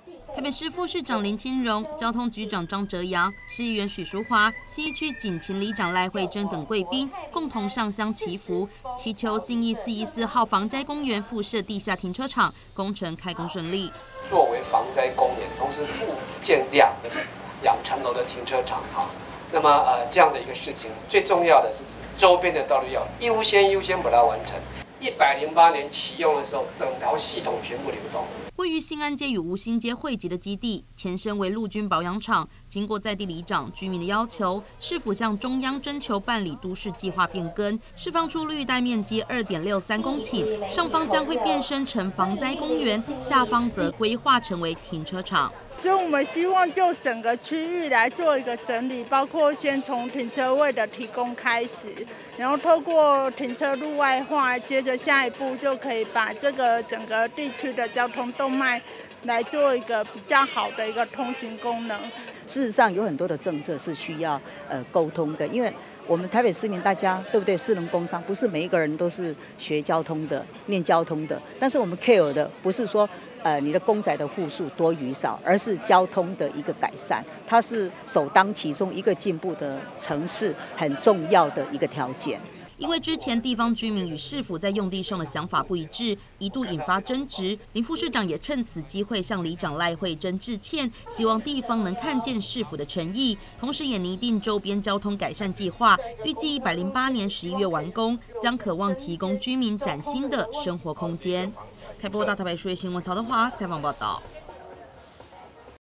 台北市副市长林清荣、交通局长张哲阳、市议员许淑华、西区警勤里长赖慧珍等贵宾共同上香祈福，祈求信义414号防灾公园附设地下停车场工程开工顺利。 作为防灾公园，同时附建2个2层楼的停车场哈。那么这样的一个事情，最重要的是指周边的道路要优先把它完成。108年启用的时候，整条系统全部流动。 位于新安街与吴兴街汇集的基地，前身为陆军保养厂。经过在地里长、居民的要求，市府向中央征求办理都市计划变更，释放出绿带面积2.63公顷，上方将会变身成防灾公园，下方则规划成为停车场。 所以我们希望就整个区域来做一个整理，包括先从停车位的提供开始，然后透过停车路外化，接着下一步就可以把这个整个地区的交通动脉来做一个比较好的一个通行功能。 事实上有很多的政策是需要沟通的，因为我们台北市民大家对不对？士农工商不是每一个人都是学交通的、念交通的，但是我们 care 的不是说你的公宅的户数多与少，而是交通的一个改善，它是首当其冲一个进步的城市很重要的一个条件。 因为之前地方居民与市府在用地上的想法不一致，一度引发争执。林副市长也趁此机会向里长赖慧珍致歉，希望地方能看见市府的诚意，同时也拟定周边交通改善计划，预计108年11月完工，将渴望提供居民崭新的生活空间。开播大台北市新闻曹德华采访报道。